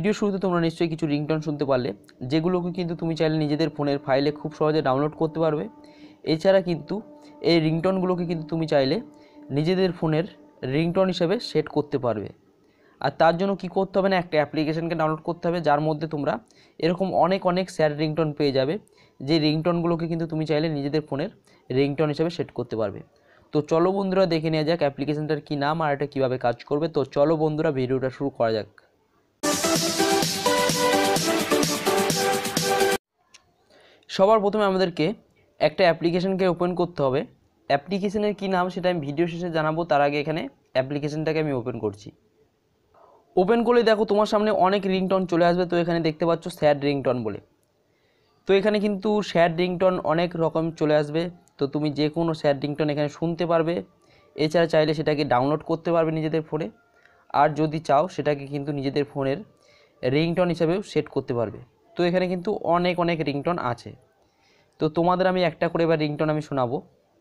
Video শুরুতে তোমরা নিশ্চয়ই কিছু রিংটোন শুনতে পারলে, যেগুলোকে কিন্তু তুমি চাইলে নিজেদের ফোনের ফাইলে খুব সহজে ডাউনলোড করতে পারবে। এছাড়া কিন্তু এই রিংটোনগুলোকে কিন্তু তুমি চাইলে নিজেদের ফোনের রিংটোন হিসেবে সেট করতে পারবে। আর তার জন্য কি করতে হবে না, একটা অ্যাপ্লিকেশনকে ডাউনলোড করতে হবে, যার মধ্যে তোমরা এরকম অনেক স্যাড রিংটোন পেয়ে যাবে, যে রিংটোনগুলোকে কিন্তু তুমি চাইলে নিজেদের ফোনের রিংটোন হিসেবে সেট করতে পারবে। তো চলো বন্ধুরা দেখে নেওয়া যাক অ্যাপ্লিকেশনটার কী নাম আর এটা কীভাবে কাজ করবে। তো চলো বন্ধুরা ভিডিওটা শুরু করা যাক। সবার প্রথমে আমাদেরকে একটা অ্যাপ্লিকেশনকে ওপেন করতে হবে। অ্যাপ্লিকেশনের কী নাম সেটা আমি ভিডিও শেষে জানাবো, তার আগে এখানে অ্যাপ্লিকেশনটাকে আমি ওপেন করছি। ওপেন করলে দেখো তোমার সামনে অনেক রিংটোন চলে আসবে। তো এখানে দেখতে পাচ্ছ স্যাড রিংটোন বলে। তো এখানে কিন্তু স্যাড রিংটোন অনেক রকম চলে আসবে। তো তুমি যে কোনো স্যাড রিংটোন এখানে শুনতে পারবে। এছাড়া চাইলে সেটাকে ডাউনলোড করতে পারবে নিজেদের ফোনে, আর যদি চাও সেটাকে কিন্তু নিজেদের ফোনের রিংটোন হিসেবেও সেট করতে পারবে। তো এখানে কিন্তু অনেক রিংটোন আছে। তো তোমাদের আমি একটা করে এবার রিংটোন আমি শোনাবো।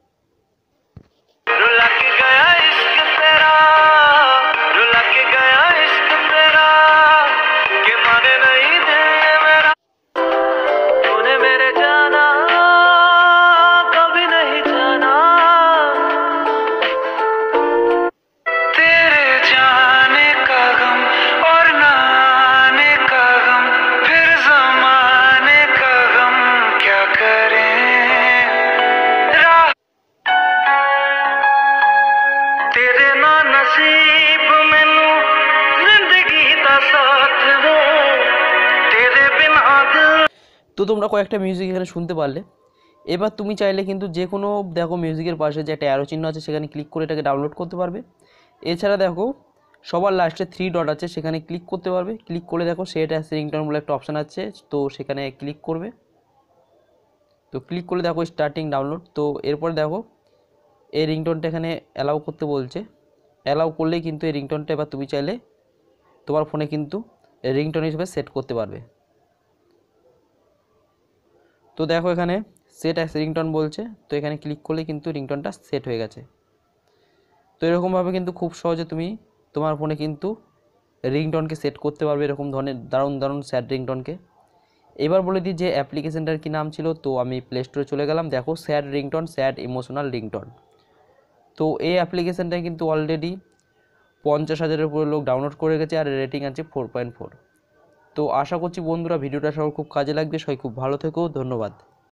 তো তোমরা কয়েকটা মিউজিক এখানে শুনতে পারলে। এবার তুমি চাইলে কিন্তু যে কোনো দেখো মিউজিকের পাশে যে একটা অ্যারো চিহ্ন আছে সেখানে ক্লিক করে এটাকে ডাউনলোড করতে পারবে। এছাড়া দেখো সবার লাস্টে 3 ডট আছে, সেখানে ক্লিক করতে পারবে। ক্লিক করে দেখো সেট অ্যাজ রিংটোন বলে একটা অপশান আছে, তো সেখানে ক্লিক করবে। তো ক্লিক করলে দেখো স্টার্টিং ডাউনলোড। তো এরপরে দেখো এই রিংটোনটা এখানে অ্যালাউ করতে বলছে। অ্যালাউ করলেই কিন্তু এই রিংটোনটা এবার তুমি চাইলে তোমার ফোনে কিন্তু রিংটোন হিসেবে সেট করতে পারবে। তো দেখো এখানে সেট অ্যাজ রিংটোন বলছে, তো এখানে ক্লিক করলে কিন্তু রিংটোনটা সেট হয়ে গেছে। তো এরকমভাবে কিন্তু খুব সহজে তুমি তোমার ফোনে কিন্তু রিংটোনকে সেট করতে পারবে, এরকম ধরনের দারুণ স্যাড রিংটোনকে। এবার বলে দিই যে অ্যাপ্লিকেশনটার কি নাম ছিল। তো আমি প্লে স্টোরে চলে গেলাম, দেখো sad ringtone, sad emotional ringtone. তো এই অ্যাপ্লিকেশনটা কিন্তু অলরেডি 50,000-এর উপরে লোক ডাউনলোড করে গেছে, আর রেটিং আছে 4.4। তো আশা করছি বন্ধুরা ভিডিওটা সবার খুব কাজে লাগবে। সবাই খুব ভালো থেকো, ধন্যবাদ।